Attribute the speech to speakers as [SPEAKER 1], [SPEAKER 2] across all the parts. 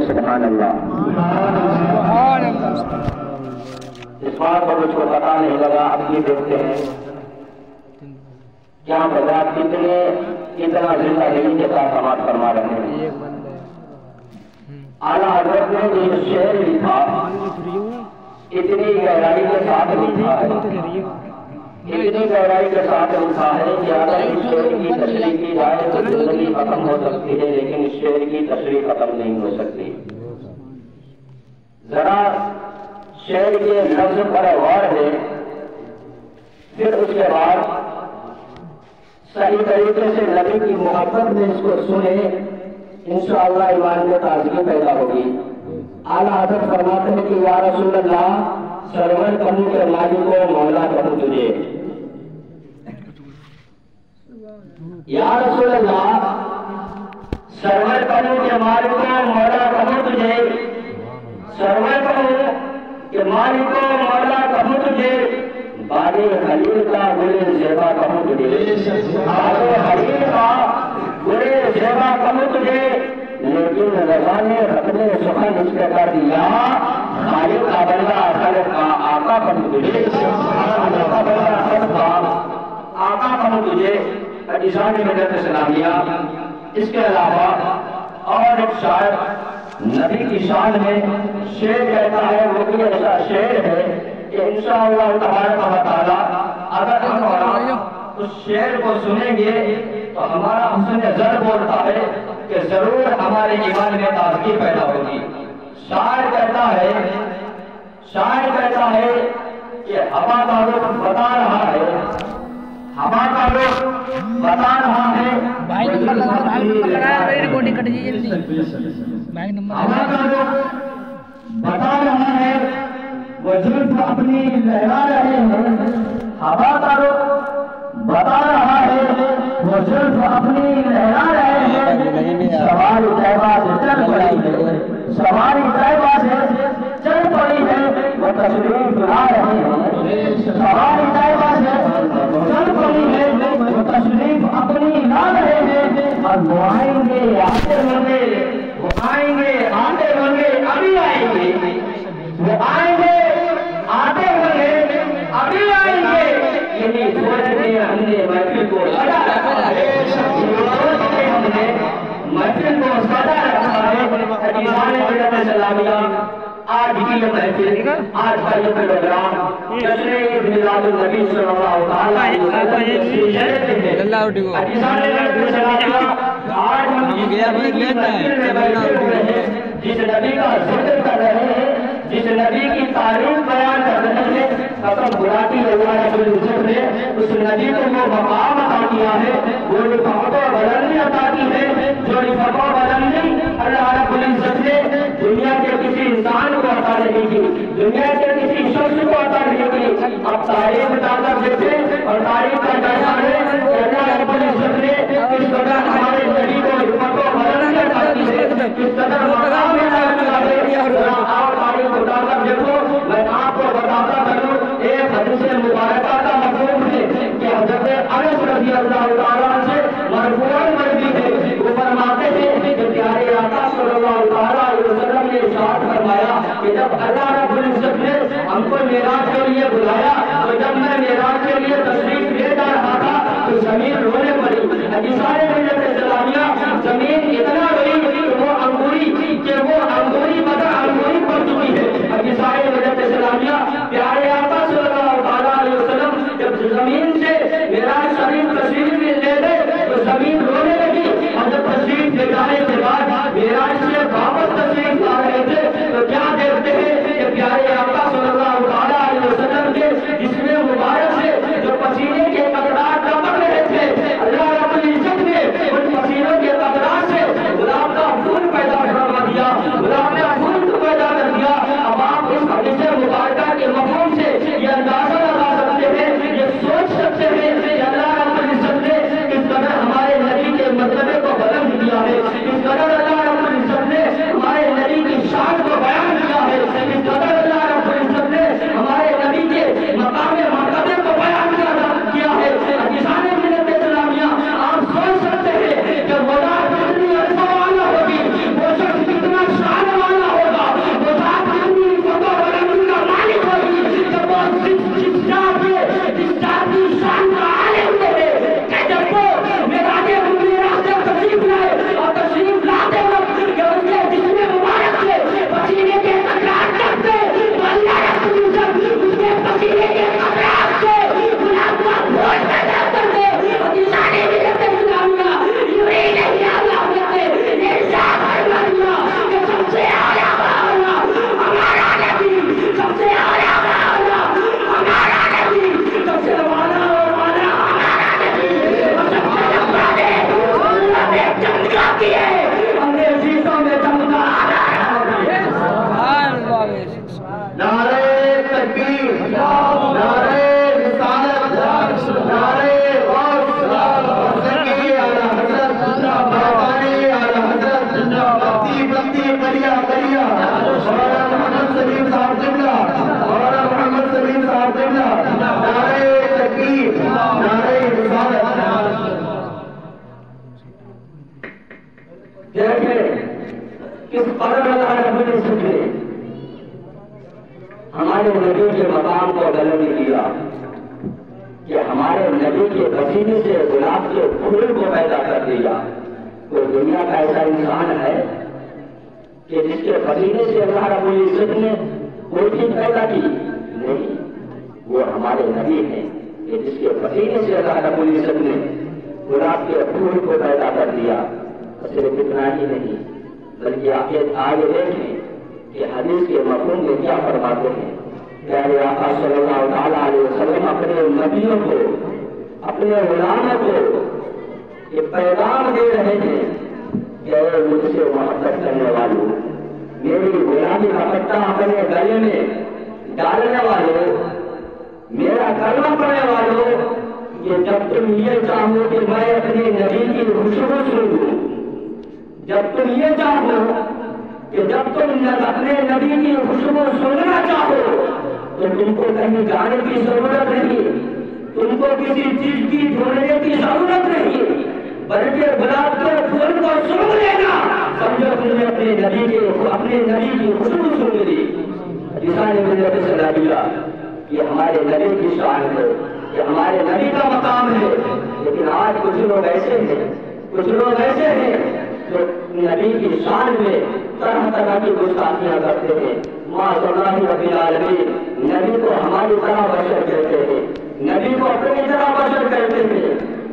[SPEAKER 1] سبحان اللہ۔ اس بات پر مجھ کو پتا نہیں لگا، اب یہ دیکھتے ہیں کیا بتا کتنا زندگی کے ساتھ سماعت فرما رہے ہیں۔ اعلیٰ حضرت نے یہ شعر لکھا، اتنی گہرائی کے ساتھ لکھا ہے، اتنی گہرائی کے ساتھ لکھا ہے کہ اگر اس شعر کی تشریح کی جائے تو زندگی ختم ہو سکتی ہے، لیکن اس شعر کی تشریح ختم نہیں ہو سکتی۔ ذرا شعر کے لفظ پر غور ہے، پھر اس کے بعد صحیح طریقے سے نبی کی محبت میں اس کو سنے، انشاءاللہ ایمان میں تازگی پیدا ہوگی۔ اعلیٰ حضرت فرماتے ہیں کہ یا رسول اللہ، سرور کروں کے مالک کو مولا کہوں تجھے۔ یا رسول اللہ، سرور کروں کے مالک کو مولا کہوں تجھے، سرور کروں کہ مالک کو مولا کہوں تجھے، بارے خلیل کا گلے زیبا کہوں تجھے، بارے خلیل کا گلے زیبا کہوں تجھے، لیکن رضا نے رکھنے سخن اس کے کر دیا، خالق کا بندہ خلق کا آقا کہوں تجھے، خالق کا بندہ خلق کا آقا کہوں تجھے۔ حدیثان مدد اسلامیہ۔ اس کے علاوہ اور ایک شاعر نبی کی شان میں شعر کہتا ہے، وہ بھی ایسا شعر ہے کہ انشاءاللہ تبارک و تعالی اگر ہم اس شعر کو سنیں گے تو ہمارا حسن زر بولتا ہے کہ ضرور ہمارے ایمان میں تازگی پیدا ہوگی۔ شاعر کہتا ہے کہ ہوا کا رخ بتا رہا ہے، ہوا کا رخ بتا رہا ہے، ہوا کا رخ بتا رہا ہے، وہ زلف اپنی لہرا رہے ہیں، ہوا کا رخ بتا رہا ہے، وہ زلف اپنی لہرا رہے ہیں، سواری طیبہ سے چل پڑی ہے، سواری طیبہ سے چل پڑی ہے، وہ تشریف لا رہے ہیں، سواری طیبہ سے چل پڑی ہے، وہ تشریف اپنی لا رہے ہیں، اور وہ آئیں گے آتے ہوں گے، وہ آئیں گے آتے ہوں گے، ابھی آئیں گے، وہ آئیں گے آتے ہوں گے، ابھی آئیں گے، یہی سوچ کے ہم نے محفل کو سجا رکھا ہے، ہم نے محفل کو سجا رکھا ہے۔ حدیثان مدد اسلامیہ، آج کی یہ محفل، آج کا یہ پروگرام جشن عید میلاد النبی صلی اللہ علیہ وسلم کے سلسلے میں ہے۔ حدیثان مدد اسلامیہ، آج ہم اس نبی کی محفل میں بیٹھے ہوئے ہیں، جس نبی کا ذکر کر رہے ہیں، جس نبی کی تعریف بیان کر رہے ہیں، قسم خدا کی اللہ رب العزت نے اس نبی کو وہ مقام عطا کیا ہے، وہ رفعت و بلندی عطا کی ہے، جو رفعت و بلندی اللہ رب العزت نے دنیا کے کسی انسان کو عطا نہیں کی، دنیا کے کسی شخص کو عطا نہیں کی۔ اب تاریخ بتانا دیکھیں اور تاریخ کا جائزہ ہے کہ اللہ رب العزت نے اس قدر ہمارے نبی کو رفعت و بلندی عطا کی ہے، اس قدر مقام عطا کیا ہے۔ آپ تاریخ بتانا دیکھو، میں آپ کو بتاتا کروں، ایک حدیث مبارکہ کا مفہوم ہے کہ حضرت انس رضی اللہ تعالیٰ سے مرفوعاً مروی ہے، وہ فرماتے ہیں کہ پیارے آقا صلی اللہ علیہ وسلم نے ارشاد فرمایا کہ جب اللہ رب العزت نے ہم کو معراج کے لیے بلایا تو جب میں معراج کے لیے تشریف لے جا رہا تھا تو زمین رونے پڑی۔ حدیثان مدد اسلامیہ، زمین اتنا روئی کہ وہ انگوری مگر انگوری پڑ چکی ہے۔ حدیثان مدد اسلامیہ، پیارے آقا صلی اللہ علیہ وسلم جب زمین سے معراج شریف تشریف لے گئے تو زمین رونے لگی، اور جب تشریف لے جانے کے بعد معراج سے واپس تشریف لا رہے تھے تو کیا دیکھتے ہیں کس قدر اللہ رب العزت نے ہمارے نبی کے مقام کو بلند کیا کہ ہمارے نبی کے پسینے سے گلاب کے پھول کو پیدا کر دیا۔ کوئی دنیا کا ایسا انسان ہے کہ جس کے پسینے سے اللہ رب العزت نے کوئی چیز پیدا کی؟ نہیں، وہ ہمارے نبی ہیں کہ جس کے پسینے سے اللہ رب العزت نے گلاب کے پھول کو پیدا کر دیا۔ صرف اتنا ہی نہیں بلکہ آپ آگے دیکھیں کہ حدیث کے مفہوم میں کیا فرماتے ہیں۔ پیارے آقا صلی اللہ تعالیٰ علیہ وسلم اپنے نبیوں کو، اپنے غلاموں کو یہ پیغام دے رہے ہیں کہ اے مجھ سے محبت کرنے والوں، میری غلامی کا پٹا اپنے گلے میں ڈالنے والوں، میرا کلمہ پڑھنے والوں، کہ جب تم یہ چاہو کہ میں اپنے نبی کی خوشبو سنوں، جب تم یہ چاہو کہ جب تم اپنے نبی کی خوشبو سننا چاہو تو تم کو کہیں جانے کی ضرورت نہیں، تم کو کسی چیز کی ڈھونڈنے کی ضرورت نہیں، بلکہ گلاب کے پھول کو سن لینا، سمجھو تم نے اپنے نبی کی خوشبو سن لی۔ جسان ملت صلاحیہ یہ ہمارے نبی کی شان ہے، یہ ہمارے نبی کا مقام ہے۔ لیکن آج کچھ لوگ ایسے ہیں جو نبی کی شان میں طرح طرح کی گستاخیاں کرتے ہیں۔ معاذ اللہ رب العالمین، نبی کو ہماری طرح بشر کہتے ہیں، نبی کو اپنی طرح بشر کہتے ہیں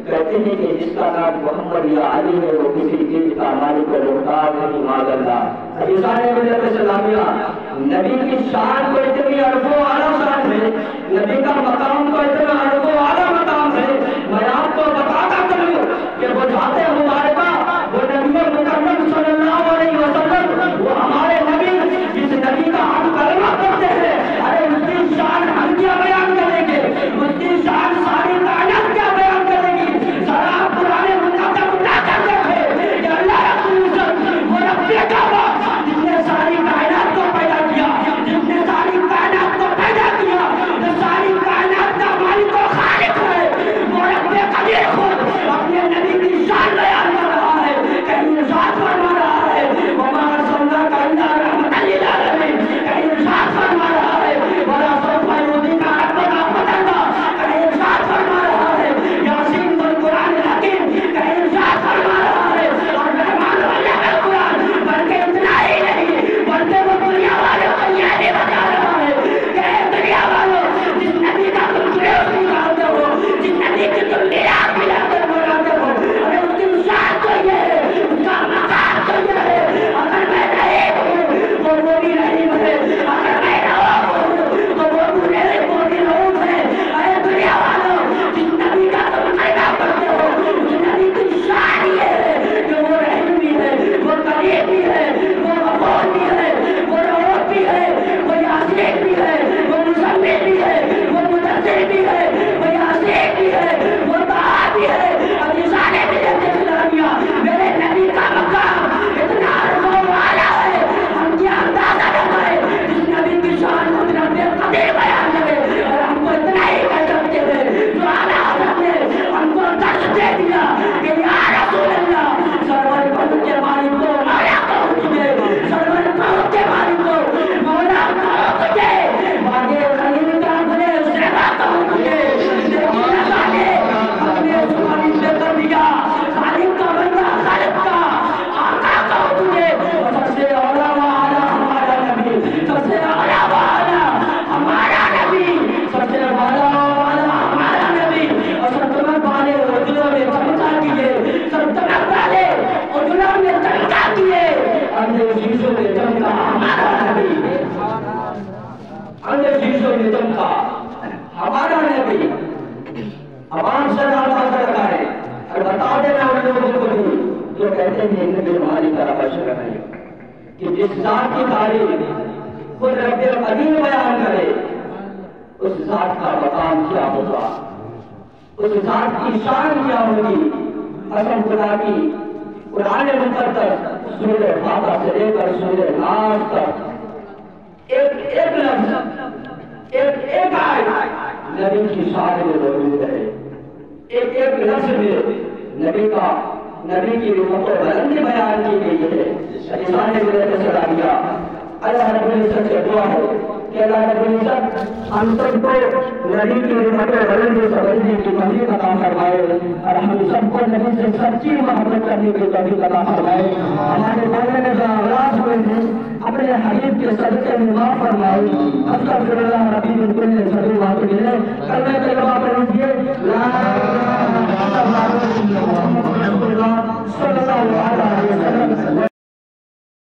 [SPEAKER 1] کہ جس کا نام محمد یا علی ہے وہ کسی چیز کا مالک و محتاج نہیں، معاذ اللہ۔ عزیزان ملت اسلامیہ، نبی کی شان کو اتنی عرض و اعلیٰ شان ہے، نبی کا مقام کو اتنا عرض و اعلیٰ مقام ہے، میں آپ کو بتاتا چلوں کہ وہ ذات مبارکہ، وہ نبی مکرم صلی اللہ علیہ وسلم، وہ ہمارے نبی جس نبی کا ہم کلمہ کرتے ہیں، ارے اس کی شان ہم کیا بیان کریں گے، اس کی شان ساری کائنات کیا بیان کرے گی۔ ذرا آپ پرانے مقدم نہ کرتے تھے کہ اللہ رب العزت وہ رب کعبہ جس نے ساری کائنات کو پیدا کیا، جس نے ساری کائنات کو پیدا کیا، جو ساری کائنات کا مالک و خالق ہے، وہ رب قدیر خود اپنے نبی کی شان بیان کر رہا ہے، کہیں ارشاد فرما رہا ہے وما ارسلناک الا رحمۃ للعالمین، کہیں ارشاد فرما رہا ہے ولا سوف یعطیک ربک فترضی، کہیں ارشاد فرما رہا ہے یاسین والقرآن الحکیم، کہیں ارشاد فرما رہا ہے اور رحمان علم القرآن، بلکہ اتنا ہی نہیں بلکہ وہ دنیا والوں کو یہ بھی بتا رہا ہے کہ اے دنیا والوں، جس نبی کا تم پریوگ نکالتے ہو، جس نبی کی تم میراث ملاتے بناتے ہو، ارے اس کی شان تو یہ ہے، اس کا مقام تو یہ ہے، اگر میں رحیم ہوں تو وہ بھی رحیم ہے، اگر میں رؤوف ہوں تو وہ بھی رؤوف ہے۔ اے دنیا والوں، جس نبی کا تم کلمہ پڑھتے ہو، اس نبی کی شان یہ ہے کہ وہ رحیم بھی ہے، وہ کریم بھی ہے، وہ غفور بھی ہے، وہ رؤوف بھی ہے، وہ یاسین بھی ہے، وہ مزمل بھی ہے، وہ مدثر بھی ہے، وہ یاسین بھی ہے، وہ طٰہٰ بھی ہے۔ عزیزان ملت اسلامیہ، میرے نبی کا مقام اتنا عرض و اعلیٰ ہے، ہم کیا اندازہ لگائے جس نبی کی شان کو رب قدیر بیان کرے، اور ہم کو اتنا ہی کہہ سکتے ہیں جو اعلیٰ حضرت نے ہم کو درس دے دیا کہ یا رسول اللہ، سرور پڑھ کے مالک کو مولا کہو تجھے، سرور پڑھ کے مالک کو مولا کہو تجھے، باغے خلیل کا گلے سیوا کہو تجھے، لیکن نہ جانے اپنے زبانی سے کر دیا خالق کا بندہ خالق کا آقا کہو تجھے۔ سب سے اولا و اعلیٰ ہمارا نبی، سب سے اولا و اعلیٰ ہمارا نبی، سب سے اولا و اعلیٰ ہمارا نبی، اور سلطنت والے اجلوں میں چمکا کیے، سلطنت والے اجلوں میں چمکا کیے، اندھے شیشوں میں چمکا ہمارا نبی، اندھے شیشوں میں چمکا ہمارا نبی۔ عوام سے ناراض لگائے اور بتا دینا ان لوگوں کو بھی جو کہتے ہیں ان بھی ہماری طرح بشر نہیں، کہ جس ذات کی تعریف خود رب قدیر بیان کرے اس ذات کا مقام کیا ہوگا، اس ذات کی شان کیا ہوگی۔ قسم خدا کی، قرآن مقدس سورہ فاتحہ سے لے کر سورہ ناس تک ایک لفظ، ایک آیت نبی کی شان میں موجود ہے، ایک لفظ میں نبی کا نبی کی رحمت و بلندی بیان کی گئی ہے۔ رسالے میں سلامیا اللہ رب العزت سے دعا ہے کہ اللہ رب العزت ہم سب کو نبی کی رحمت و بلندی سمجھنے کی توفیق عطا فرمائے اور ہم سب کو نبی سے سچی محبت کرنے کی توفیق عطا فرمائے۔ ہمارے بولنے میں جو اغراض ہوئے ہیں اپنے حبیب کے صدقے میں معاف فرمائے۔ استغفر اللہ ربی من کل ذنب واتوب الیہ۔ کلمہ طیبہ پڑھیے لا الہ الا اللہ محمد رسول اللہ صلی اللہ علیہ وسلم۔